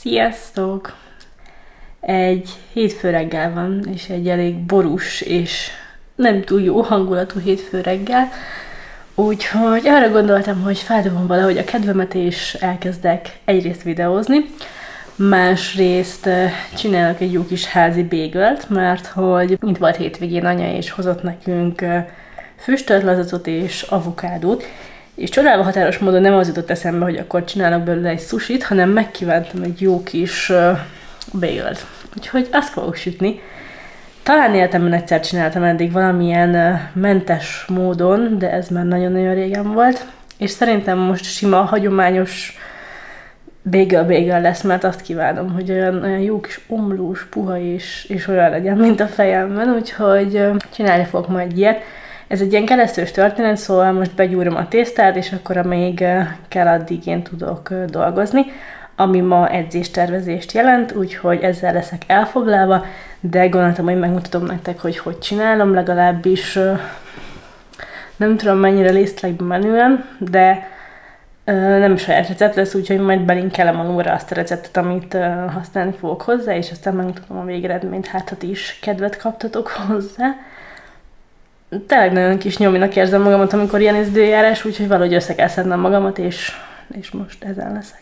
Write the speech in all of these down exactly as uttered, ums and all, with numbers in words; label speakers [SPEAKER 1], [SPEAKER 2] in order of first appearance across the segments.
[SPEAKER 1] Sziasztok! Egy hétfő reggel van, és egy elég borús és nem túl jó hangulatú hétfő reggel, úgyhogy arra gondoltam, hogy feldobom valahogy a kedvemet, és elkezdek egyrészt videózni, másrészt csinálok egy jó kis házi bagelt, mert hogy itt volt hétvégén anya, és hozott nekünk füstölt lazacot és avokádót, és csodálva határos módon nem az jutott eszembe, hogy akkor csinálok belőle egy sushit, hanem megkívántam egy jó kis uh, bagelt. Úgyhogy azt fogok sütni. Talán életemben egyszer csináltam eddig valamilyen uh, mentes módon, de ez már nagyon-nagyon régen volt. És szerintem most sima, hagyományos bagel-bagel lesz, mert azt kívánom, hogy olyan, olyan jó kis omlós, puha és, és olyan legyen, mint a fejemben. Úgyhogy uh, csinálni fogok majd ilyet. Ez egy ilyen keresztős történet, szóval most begyúrom a tésztát, és akkor amíg kell, addig én tudok dolgozni, ami ma edzéstervezést jelent, úgyhogy ezzel leszek elfoglalva, de gondoltam, hogy megmutatom nektek, hogy hogy csinálom, legalábbis nem tudom mennyire részletekben menően, de nem saját recept lesz, úgyhogy majd belinkelem alulra azt a receptet, amit használni fogok hozzá, és aztán megmutatom a végeredményt, hát ha ti is kedvet kaptatok hozzá. Tényleg nagyon kis nyominak érzem magamat, amikor ilyen időjárás, úgyhogy valahogy össze kell szednem magamat, és, és most ezen leszek.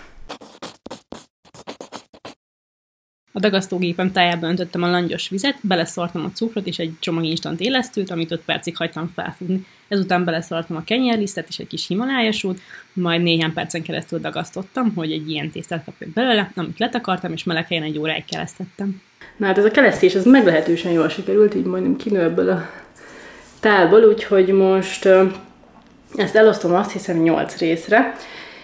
[SPEAKER 2] A dagasztógépem tájába öntöttem a langyos vizet, beleszortam a cukrot és egy csomag instant élesztőt, amit öt percig hagytam felfújni. Ezután beleszortam a kenyérlisztet és egy kis himalájasút, majd néhány percen keresztül dagasztottam, hogy egy ilyen tésztát kapjak belőle, amit letakartam, és meleg helyen egy óráig kelesztettem.
[SPEAKER 1] Na hát ez a kelesztés, ez meglehetősen jól sikerült, így majdnem kinő ebből a tálból, úgyhogy most ezt elosztom, azt hiszem, nyolc részre,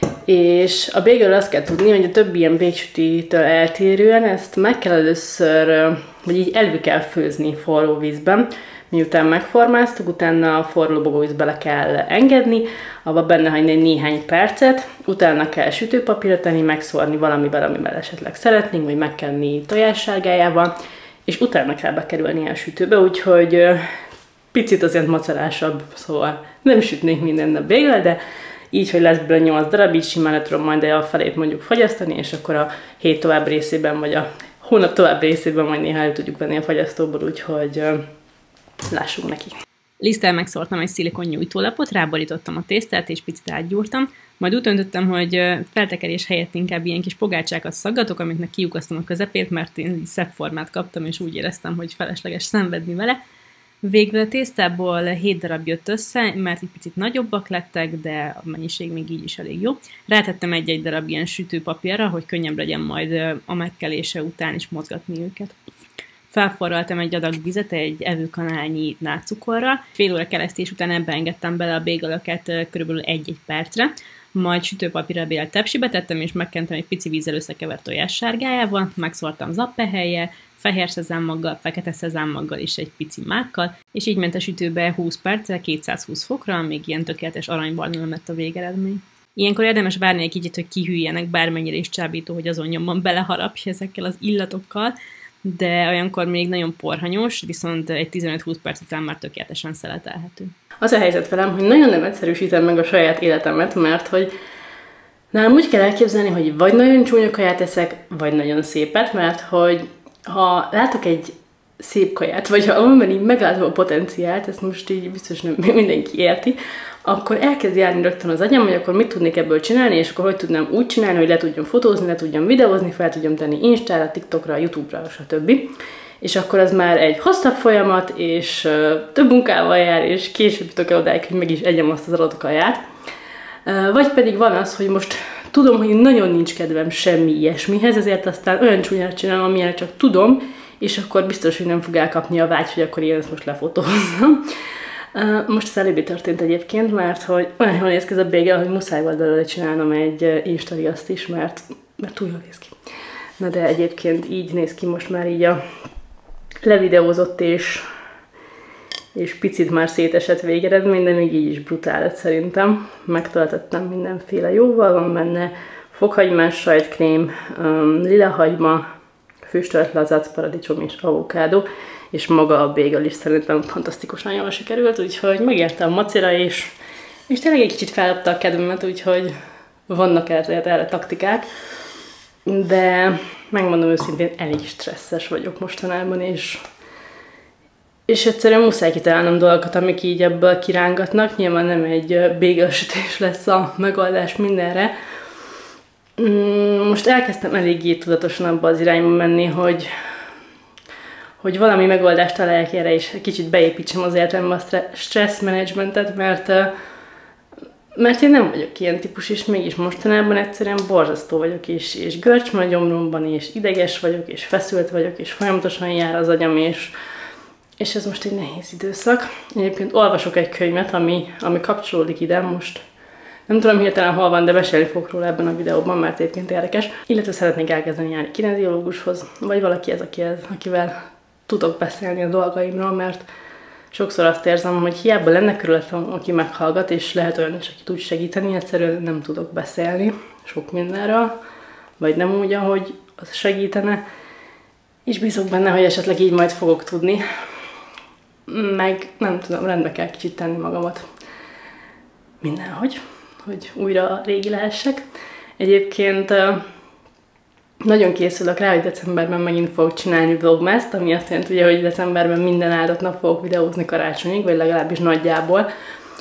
[SPEAKER 1] és a bagel azt kell tudni, hogy a többi ilyen bégsütitől eltérően ezt meg kell először, vagy így elő kell főzni forró vízben, miután megformáztuk, utána a forró lobogóvízbe bele kell engedni, abba benne hagyni egy néhány percet, utána kell sütőpapírra tenni, megszórni valamivel, amivel esetleg szeretnénk, vagy megkenni tojássárgájával, és utána kell bekerülni a sütőbe, úgyhogy picit azért macerásabb, szóval nem sütnék minden nap bagel, de így, hogy lesz belőle nyolc darab, így simán le tudom majd a felét mondjuk fagyasztani, és akkor a hét tovább részében, vagy a hónap tovább részében majd néha elő tudjuk venni a fagyasztóból, úgyhogy uh, lássunk neki.
[SPEAKER 2] Liszttel megszórtam egy szilikon nyújtólapot, ráborítottam a tésztát, és picit átgyúrtam, majd úgy döntöttem, hogy feltekerés helyett inkább ilyen kis pogácsákat szaggatok, amiknek kiukasztom a közepét, mert én szebb formát kaptam, és úgy éreztem, hogy felesleges szenvedni vele. Végül a tésztából hét darab jött össze, mert egy picit nagyobbak lettek, de a mennyiség még így is elég jó. Rátettem egy-egy darab ilyen sütőpapírra, hogy könnyebb legyen majd a megkelése után is mozgatni őket. Felforraltam egy adag vizet egy evőkanálnyi nátscukorral. Fél óra kelesztés után ebbe engedtem bele a bagelöket körülbelül egy-egy percre, majd sütőpapírra bélt tepsibe tettem, és megkentem egy pici vízzel összekevert tojássárgájával, megszórtam zappehellyel, fehér szezámmaggal, fekete szezámmaggal és egy pici mákkal, és így ment a sütőbe húsz perccel, kétszázhúsz fokra, amíg ilyen tökéletes aranybarna lett a végeredmény. Ilyenkor érdemes várni egy kicsit, hogy kihűljenek, bármennyire is csábító, hogy azon nyomban beleharapja ezekkel az illatokkal, de olyankor még nagyon porhanyos, viszont egy tizenöt-húsz perc után már tökéletesen szeletelhető.
[SPEAKER 1] Az a helyzet velem, hogy nagyon nem egyszerűsítem meg a saját életemet, mert hogy nálam úgy kell elképzelni, hogy vagy nagyon csúnya kaját eszek, vagy nagyon szépet, mert hogy ha látok egy szép kaját, vagy ha amiben így meglátom a potenciált, ezt most így biztos nem mindenki érti, akkor elkezd járni rögtön az agyam, hogy akkor mit tudnék ebből csinálni, és akkor hogy tudnám úgy csinálni, hogy le tudjam fotózni, le tudjam videózni, fel tudjam tenni Instára, TikTokra, YouTube-ra, stb. És akkor az már egy hosszabb folyamat, és uh, több munkával jár, és később jutok el odáig, hogy meg is egyem azt az adott kaját. Uh, vagy pedig van az, hogy most tudom, hogy nagyon nincs kedvem semmi ilyesmihez, ezért aztán olyan csúnyát csinálom, amilyen csak tudom, és akkor biztos, hogy nem fog elkapni a vágy, hogy akkor én ezt most lefotózzam. Most ez elébbé történt egyébként, mert hogy olyan jól néz ki ez a bagel, hogy muszáj volt belőle csinálnom egy instariaszt is, mert, mert túl jól néz ki. Na de egyébként így néz ki most már így a levideózott és, és picit már szétesett végeredmény, de még így is brutál lett szerintem. Megtöltöttem mindenféle jóval, van benne fokhagymás sajtkrém, um, lilahagyma, füstölt lazac, paradicsom és avokádó, és maga a bagel is szerintem fantasztikusan jól sikerült, úgyhogy megérte a macera, és, és tényleg egy kicsit feladta a kedvemet, úgyhogy vannak erre, erre taktikák. de megmondom őszintén, elég stresszes vagyok mostanában, és, és egyszerűen muszáj kitalálnom dolgokat, amik így ebből kirángatnak. Nyilván nem egy bégelsütés lesz a megoldás mindenre. Most elkezdtem eléggé tudatosan abba az irányba menni, hogy, hogy valami megoldást találjak erre, és kicsit beépítsem az életembe a stressz menedzsmentet, mert Mert én nem vagyok ilyen típus, és mégis mostanában egyszerűen borzasztó vagyok, és, és görcs van a gyomromban, és ideges vagyok, és feszült vagyok, és folyamatosan jár az agyam, és, és ez most egy nehéz időszak. Egyébként olvasok egy könyvet, ami, ami kapcsolódik ide most. Nem tudom hirtelen hol van, de mesélni fogok róla ebben a videóban, mert egyébként érdekes. Illetve szeretnék elkezdeni járni kineziológushoz, vagy valaki ez, aki ez, akivel tudok beszélni a dolgaimról, mert sokszor azt érzem, hogy hiába lenne körülöttem, aki meghallgat, és lehet olyan is, aki tud segíteni, egyszerűen nem tudok beszélni sok mindenről, vagy nem úgy, ahogy az segítene, és bízok benne, hogy esetleg így majd fogok tudni, meg nem tudom, rendbe kell kicsit tenni magamat mindenhogy, hogy újra régi lehessek. Egyébként nagyon készülök rá, hogy decemberben megint fogok csinálni vlogmaszt, ami azt jelenti, ugye, hogy decemberben minden áldott nap fogok videózni karácsonyig, vagy legalábbis nagyjából,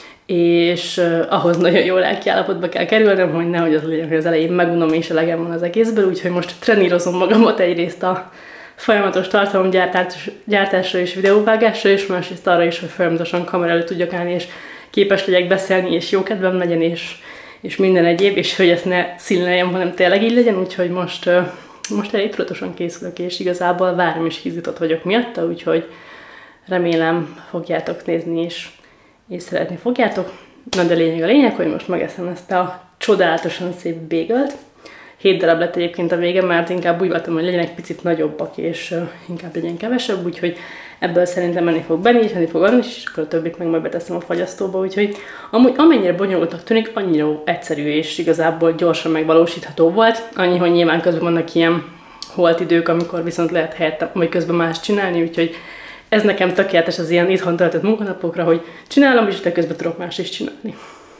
[SPEAKER 1] és uh, ahhoz nagyon jó lelkiállapotba kell kerülnem, hogy nehogy az legyen, hogy az elején megunom és elegem van az egészből, úgyhogy most trenírozom magamat egyrészt a folyamatos tartalomgyártásra és videóvágásra, és másrészt arra is, hogy folyamatosan kamera előtt tudjak állni, és képes legyek beszélni, és jó kedvem legyen, és és minden egyéb, és hogy ezt ne színleljem, hanem tényleg így legyen, úgyhogy most, most elég tudatosan készülök, és igazából várom és hízított vagyok miatta, úgyhogy remélem fogjátok nézni, és, és szeretni fogjátok. Na de lényeg a lényeg, hogy most megeszem ezt a csodálatosan szép bagelt. Hét darab lett egyébként a vége, mert inkább úgy voltam, hogy legyenek picit nagyobbak, és inkább legyen kevesebb, úgyhogy ebből szerintem menni fog Benni, és enni fog Arni is, és akkor a többit meg majd beteszem a fagyasztóba, úgyhogy amúgy amennyire bonyolultak tűnik, annyira egyszerű és igazából gyorsan megvalósítható volt. Annyi, hogy nyilván közben vannak ilyen holt idők, amikor viszont lehet helyette, vagy közben más csinálni, úgyhogy ez nekem tökéletes az ilyen itthon töltött munkanapokra, hogy csinálom, és de közben tudok más is csinálni.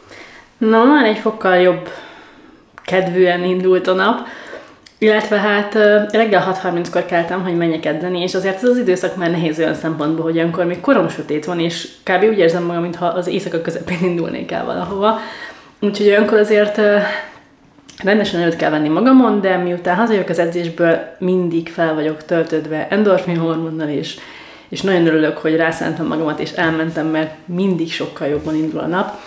[SPEAKER 1] Na, már egy fokkal jobb kedvűen indult a nap, illetve hát reggel hat harminckor keltem, hogy menjek edzeni, és azért ez az időszak már nehéz olyan szempontból, hogy olyankor még korom sötét van, és kb. Úgy érzem magam, mintha az éjszaka közepén indulnék el valahova. Úgyhogy olyankor azért rendesen előtt kell venni magamon, de miután hazajövök az edzésből, mindig fel vagyok töltődve endorfin hormonnal, és, és nagyon örülök, hogy rászántam magamat, és elmentem, mert mindig sokkal jobban indul a nap.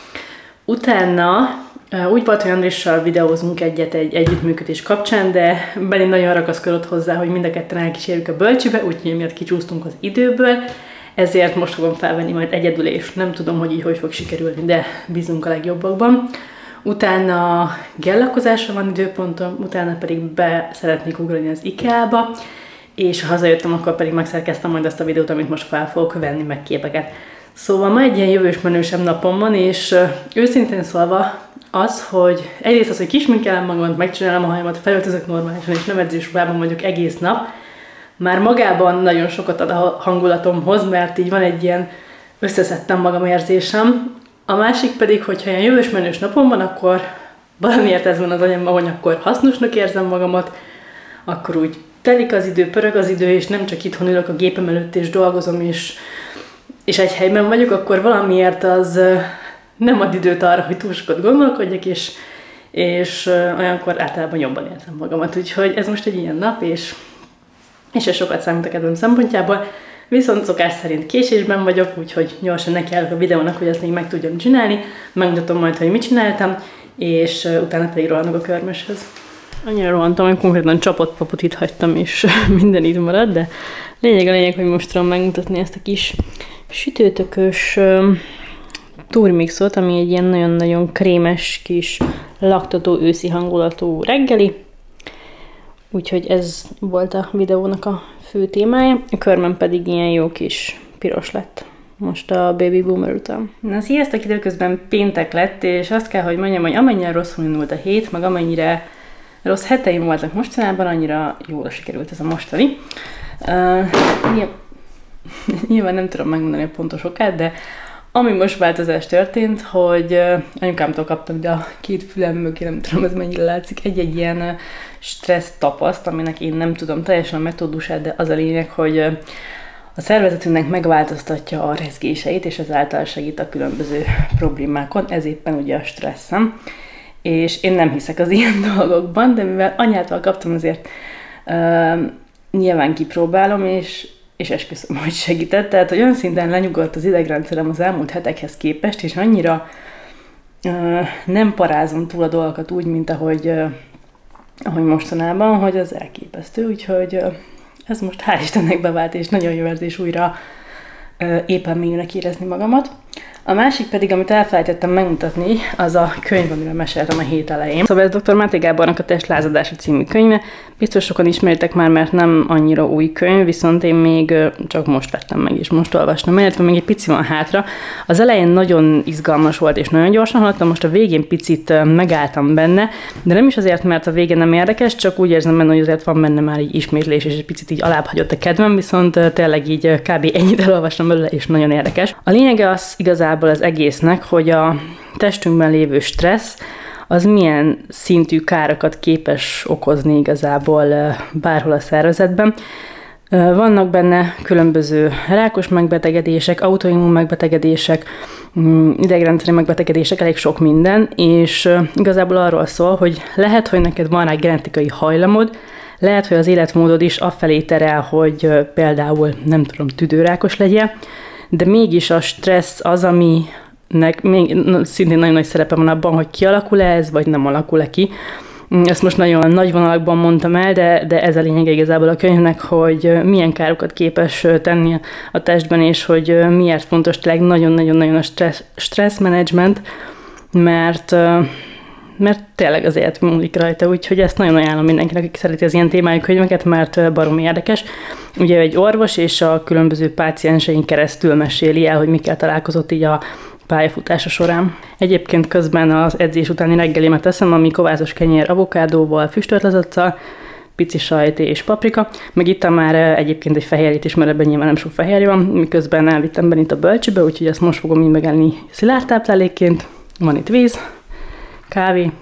[SPEAKER 1] Utána úgy volt, hogy Andrissal videózunk egyet egy együttműködés kapcsán, de Benni nagyon ragaszkodott hozzá, hogy mind a ketten elkísérjük a bölcsibe, úgyhogy miatt kicsúsztunk az időből, ezért most fogom felvenni majd egyedül, és nem tudom, hogy így hogy fog sikerülni, de bízunk a legjobbakban. Utána gellakozásra van időpontom, utána pedig be szeretnék ugrani az IKEA-ba, és ha hazajöttem, akkor pedig megszerkeztem majd azt a videót, amit most fel fogok venni, meg képeket. Szóval ma egy ilyen jövős menősebb napom van, és őszintén szólva az, hogy egyrészt az, hogy kisminkelem magamat, megcsinálom a hajamat, felöltözök normálisan, és nem edzésruhában vagyok egész nap, már magában nagyon sokat ad a hangulatomhoz, mert így van egy ilyen összeszedtem magam érzésem. A másik pedig, hogyha ilyen jövős menős napom van, akkor valamiért ez van az agyamban, hogy akkor hasznosnak érzem magamat, akkor úgy telik az idő, pörög az idő, és nem csak itthon ülök a gépem előtt és dolgozom, és, és egy helyben vagyok, akkor valamiért az nem ad időt arra, hogy túl sokat gondolkodjak, és, és olyankor általában jobban érzem magamat. Úgyhogy ez most egy ilyen nap, és, és ez sokat számít a kedvem szempontjából. Viszont szokás szerint késésben vagyok, úgyhogy gyorsan nekiállok a videónak, hogy azt még meg tudjam csinálni. Megmutatom majd, hogy mit csináltam, és utána pedig rohanok a körmöshöz. Annyira rohantam, hogy konkrétan csapott papot itt hagytam, és minden itt marad, de lényeg a lényeg, hogy most tudom megmutatni ezt a kis sütőtökös turmixot, ami egy ilyen nagyon-nagyon krémes kis laktató őszi hangulatú reggeli. Úgyhogy ez volt a videónak a fő témája. A körmem pedig ilyen jó kis piros lett most a baby boomer után. Na, sziasztok, időközben péntek lett, és azt kell, hogy mondjam, hogy amennyire rosszul indult a hét, meg amennyire rossz heteim voltak mostanában, annyira jól sikerült ez a mostani. Uh, nyilván nem tudom megmondani a pontos okát, de Ami most változás történt, hogy anyukámtól kaptam ide a két fülem mögé, nem tudom, ez mennyire látszik, egy-egy ilyen stressz tapaszt, aminek én nem tudom teljesen a metódusát, de az a lényeg, hogy a szervezetünknek megváltoztatja a rezgéseit, és ezáltal segít a különböző problémákon, ez éppen ugye a stresszem. És én nem hiszek az ilyen dolgokban, de mivel anyától kaptam, azért uh, nyilván kipróbálom, és és esküszöm, hogy segített. Tehát, hogy olyan szinten lenyugodt az idegrendszerem az elmúlt hetekhez képest, és annyira uh, nem parázom túl a dolgokat úgy, mint ahogy, uh, ahogy mostanában, hogy az elképesztő. Úgyhogy uh, ez most hál' Istennek bevált, és nagyon jó érzés újra uh, éppen mégnek érezni magamat. A másik pedig, amit elfelejtettem megmutatni, az a könyv, amiről meséltem a hét elején. Szóval ez doktor Máté Gábornak a Testlázadása című könyve. Biztos sokan ismeritek már, mert nem annyira új könyv, viszont én még csak most vettem meg, és most olvastam, illetve még egy pici van hátra. Az elején nagyon izgalmas volt, és nagyon gyorsan haladtam, most a végén picit megálltam benne, de nem is azért, mert a vége nem érdekes, csak úgy érzem benne, hogy azért van benne már így ismétlés, és egy picit így alább hagyott a kedvem, viszont tényleg így kb. Ennyit elolvastam belőle, és nagyon érdekes. A lényege az igazából az egésznek, hogy a testünkben lévő stressz az milyen szintű károkat képes okozni igazából bárhol a szervezetben. Vannak benne különböző rákos megbetegedések, autoimmun megbetegedések, idegrendszeri megbetegedések, elég sok minden, és igazából arról szól, hogy lehet, hogy neked van rá genetikai hajlamod, lehet, hogy az életmódod is afelé terel, hogy például, nem tudom, tüdőrákos legyél, de mégis a stressz az, aminek még szintén nagyon nagy szerepe van abban, hogy kialakul-e ez, vagy nem alakul-e ki. Ezt most nagyon nagy vonalakban mondtam el, de, de ez a lényege igazából a könyvnek, hogy milyen károkat képes tenni a testben, és hogy miért fontos tényleg nagyon-nagyon-nagyon a stressz, stressz management, mert, mert tényleg az élet múlik rajta, úgyhogy ezt nagyon ajánlom mindenkinek, aki szereti az ilyen témájú könyveket, mert baromi érdekes. Ugye egy orvos és a különböző páciensein keresztül meséli el, hogy mikkel találkozott így a pályafutása során. Egyébként közben az edzés utáni reggelimet eszem, ami kovászos kenyér avokádóval, füstölt lazaccal, pici sajt és paprika, meg ittam már egyébként egy fehérjét is, mert ebben nyilván nem sok fehérje van, miközben elvittem benne itt a bölcsibe, úgyhogy ezt most fogom így megenni szilárd táplálékként. Van itt víz, kávé,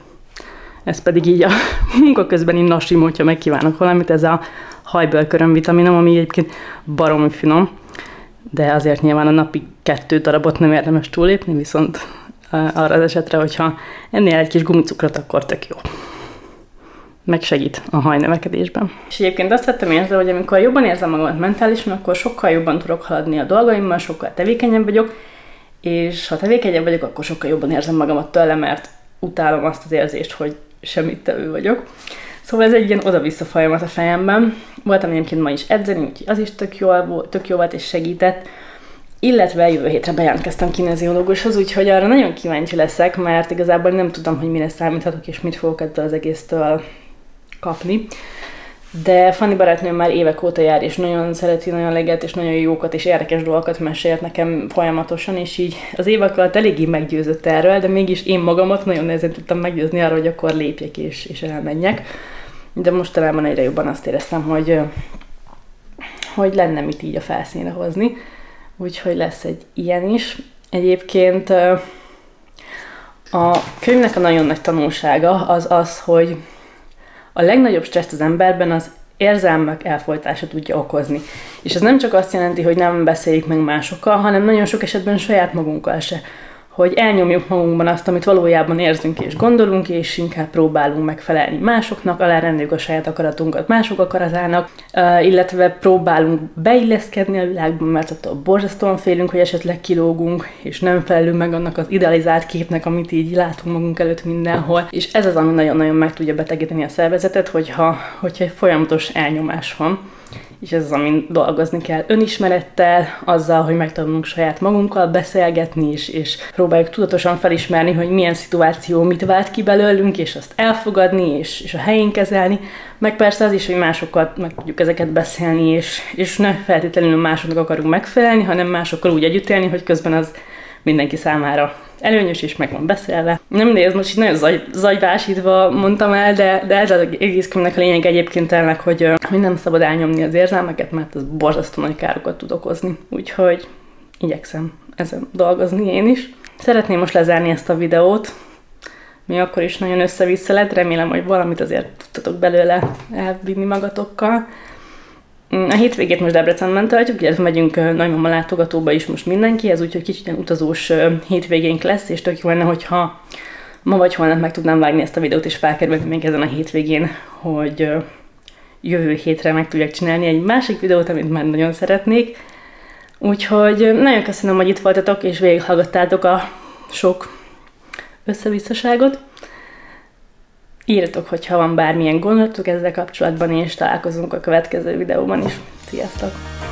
[SPEAKER 1] ez pedig így a munka közbeni nasim, hogyha megkívánok valamit, ez a hajbőrköröm vitaminom, ami egyébként baromi finom, de azért nyilván a napi kettő darabot nem érdemes túlépni, viszont arra az esetre, hogyha ennél egy kis gumicukrot, akkor tök jó. Megsegít a hajnövekedésben. És egyébként azt vettem észre, hogy amikor jobban érzem magamat mentálisan, akkor sokkal jobban tudok haladni a dolgaimmal, sokkal tevékenyebb vagyok, és ha tevékenyebb vagyok, akkor sokkal jobban érzem magamat tőle, mert utálom azt az érzést, hogy semmit tevő vagyok. Szóval ez egy ilyen oda-vissza folyamat a fejemben. Voltam egyébként ma is edzeni, úgyhogy az is tök jó, tök jó volt és segített. Illetve jövő hétre bejelentkeztem kineziológushoz, úgyhogy arra nagyon kíváncsi leszek, mert igazából nem tudom, hogy mire számíthatok és mit fogok ettől az egésztől kapni. De Fanni barátnőm már évek óta jár, és nagyon szereti, nagyon leget, és nagyon jókat és érdekes dolgokat mesélt nekem folyamatosan, és így az évek alatt eléggé meggyőzött erről, de mégis én magamat nagyon nehezen tudtam meggyőzni arra, hogy akkor lépjek és, és elmenjek. De mostanában egyre jobban azt éreztem, hogy, hogy lenne mit így a felszínre hozni. Úgyhogy lesz egy ilyen is. Egyébként a könyvnek a nagyon nagy tanulsága az az, hogy a legnagyobb stresszt az emberben az érzelmek elfojtása tudja okozni. És ez nem csak azt jelenti, hogy nem beszéljük meg másokkal, hanem nagyon sok esetben saját magunkkal se. Hogy elnyomjuk magunkban azt, amit valójában érzünk és gondolunk, és inkább próbálunk megfelelni másoknak, alárendeljük a saját akaratunkat mások akaratának, illetve próbálunk beilleszkedni a világban, mert attól borzasztóan félünk, hogy esetleg kilógunk, és nem felelünk meg annak az idealizált képnek, amit így látunk magunk előtt mindenhol. És ez az, ami nagyon-nagyon meg tudja betegíteni a szervezetet, hogyha, hogyha egy folyamatos elnyomás van. És ez az, amin dolgozni kell önismerettel, azzal, hogy megtanulunk saját magunkkal beszélgetni, és, és próbáljuk tudatosan felismerni, hogy milyen szituáció mit vált ki belőlünk, és azt elfogadni, és, és a helyén kezelni, meg persze az is, hogy másokkal meg tudjuk ezeket beszélni, és, és ne feltétlenül másoknak akarunk megfelelni, hanem másokkal úgy együtt élni, hogy közben az mindenki számára előnyös és meg van beszélve. Nem, de ez most így nagyon zaj, zajvásítva mondtam el, de, de ez az egész könyvnek a lényeg egyébként ennek, hogy, hogy nem szabad elnyomni az érzelmeket, mert ez borzasztó nagy károkat tud okozni. Úgyhogy igyekszem ezen dolgozni én is. Szeretném most lezárni ezt a videót, mi akkor is nagyon össze-vissza lett, remélem, hogy valamit azért tudtatok belőle elvinni magatokkal. A hétvégét most Debrecenben töltjük, illetve megyünk nagymama látogatóba is most mindenkihez, úgyhogy kicsit ilyen utazós hétvégénk lesz, és tök jó lenne, hogyha ma vagy holnap meg tudnám vágni ezt a videót, és felkerülni még ezen a hétvégén, hogy jövő hétre meg tudjak csinálni egy másik videót, amit már nagyon szeretnék. Úgyhogy nagyon köszönöm, hogy itt voltatok, és végighallgattátok a sok összevisszaságot. Írjatok, hogyha van bármilyen gondolatok ezzel kapcsolatban, és találkozunk a következő videóban is. Sziasztok!